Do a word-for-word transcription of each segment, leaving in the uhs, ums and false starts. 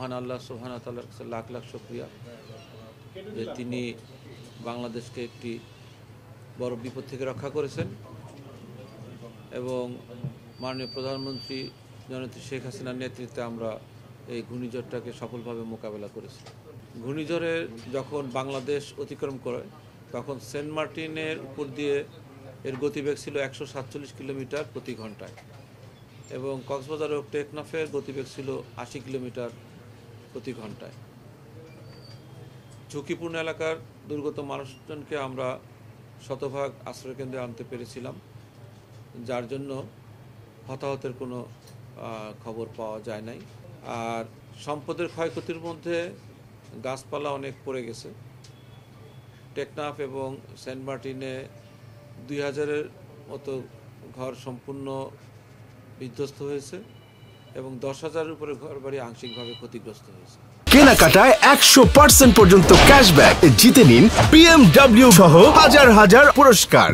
মহান আল্লাহ সুবহানাহু ওয়া তাআলার কাছে লাখ লাখ শুকরিয়া যে তিনি বাংলাদেশকে একটি বড় বিপদ থেকে রক্ষা করেছেন এবং মাননীয় প্রধানমন্ত্রী জননেত্রী শেখ হাসিনার নেতৃত্বে আমরা এই ঘূর্ণিঝড়টাকে সফলভাবে মোকাবেলা করেছি। ঘূর্ণিঝড়ে যখন বাংলাদেশ অতিক্রম করে তখন সেন্ট মার্টিনের উপর দিয়ে এর গতিবেগ ছিল একশো সাতচল্লিশ কিলোমিটার প্রতি ঘন্টায় এবং কক্সবাজার ও টেকনাফের গতিবেগ ছিল আশি কিলোমিটার প্রতি ঘন্টায়। ঝুঁকিপূর্ণ এলাকার দুর্গত মানুষজনকে আমরা শতভাগ আশ্রয়কেন্দ্রে আনতে পেরেছিলাম, যার জন্য হতাহতের কোনো খবর পাওয়া যায় নাই। আর সম্পদের ক্ষয়ক্ষতির মধ্যে গাছপালা অনেক পড়ে গেছে। টেকনাফ এবং সেন্ট মার্টিনে দুই হাজারের মতো ঘর সম্পূর্ণ বিধ্বস্ত হয়েছে এবং দশ হাজারের উপরে ঘর বাড়ি আংশিকভাবে ক্ষতিগ্রস্ত হয়েছে। কেনাকাটায় একশো পার্সেন্ট পর্যন্ত ক্যাশব্যাক জিতে নিন বিএমডব্লিউ সহ হাজার হাজার পুরস্কার।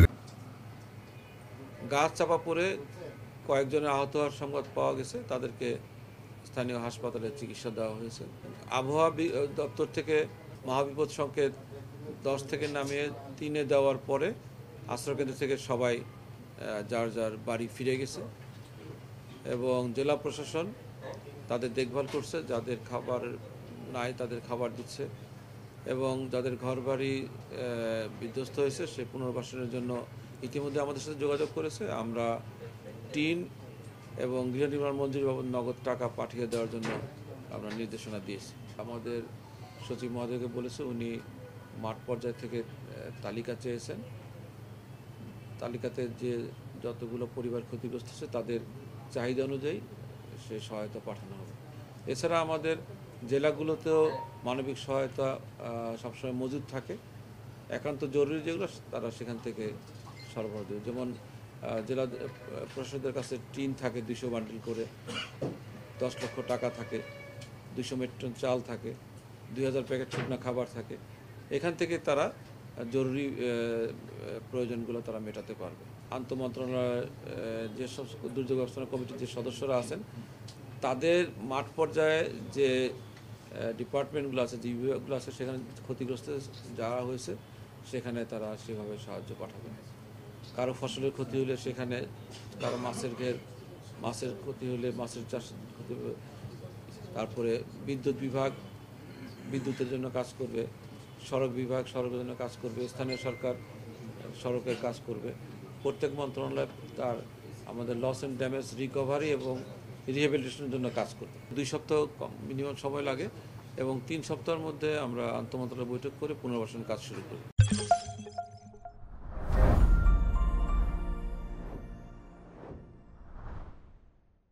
গাছ চাপা পড়ে কয়েকজনের আহত হওয়ার সংবাদ পাওয়া গেছে, তাদেরকে স্থানীয় হাসপাতালে চিকিৎসা দেওয়া হয়েছে। আবহাওয়া দপ্তর থেকে মহাবিপদ সংকেত দশ থেকে নামিয়ে তিনে দেওয়ার পরে আশ্রয়কেন্দ্র থেকে সবাই যার যার বাড়ি ফিরে গেছে এবং জেলা প্রশাসন তাদের দেখভাল করছে, যাদের খাবার নাই তাদের খাবার দিচ্ছে এবং যাদের ঘরবাড়ি বিধ্বস্ত হয়েছে সে পুনর্বাসনের জন্য ইতিমধ্যে আমাদের সাথে যোগাযোগ করেছে। আমরা টিন এবং গৃহ নির্মাণ মঞ্জুরি বাবদ নগদ টাকা পাঠিয়ে দেওয়ার জন্য আমরা নির্দেশনা দিয়েছি। আমাদের সচিব মহোদয়কে বলেছে, উনি মাঠ পর্যায় থেকে তালিকা চেয়েছেন, তালিকাতে যে যতগুলো পরিবার ক্ষতিগ্রস্ত হচ্ছে তাদের চাহিদা অনুযায়ী সে সহায়তা পাঠানো হবে। এছাড়া আমাদের জেলাগুলোতেও মানবিক সহায়তা সবসময় মজুদ থাকে, একান্ত জরুরি যেগুলো তারা সেখান থেকে সরবরাহ দেবে। যেমন জেলা প্রশাসকদের কাছে টিন থাকে দুইশো বান্ডিল করে, দশ লক্ষ টাকা থাকে, দুইশো মেট্রিক টন চাল থাকে, দুই হাজার প্যাকেট শুকনো খাবার থাকে। এখান থেকে তারা জরুরি প্রয়োজনগুলো তারা মেটাতে পারবে। আন্তঃমন্ত্রণালয়ের যেসব দুর্যোগ ব্যবস্থাপনা কমিটির যে সদস্যরা আছেন তাদের মাঠ পর্যায়ে যে ডিপার্টমেন্টগুলো আছে, যে বিভাগগুলো আছে, সেখানে ক্ষতিগ্রস্ত যারা হয়েছে সেখানে তারা সেভাবে সাহায্য পাঠাবে। কারো ফসলের ক্ষতি হলে সেখানে, কারো মাছের ঘের মাছের ক্ষতি হলে মাছের চাষ ক্ষতি হবে। তারপরে বিদ্যুৎ বিভাগ বিদ্যুতের জন্য কাজ করবে, সড়ক বিভাগ সড়কের জন্য কাজ করবে, স্থানীয় সরকার সড়কের কাজ করবে। প্রত্যেক মন্ত্রণালয় তার আমাদের লস অ্যান্ড ড্যামেজ রিকভারি এবং রিহ্যাবিলিটেশনের জন্য কাজ করবে। দুই সপ্তাহ মিনিমাম সময় লাগে এবং তিন সপ্তাহের মধ্যে আমরা আন্তঃমন্ত্রণালয় বৈঠক করে পুনর্বাসন কাজ শুরু করি।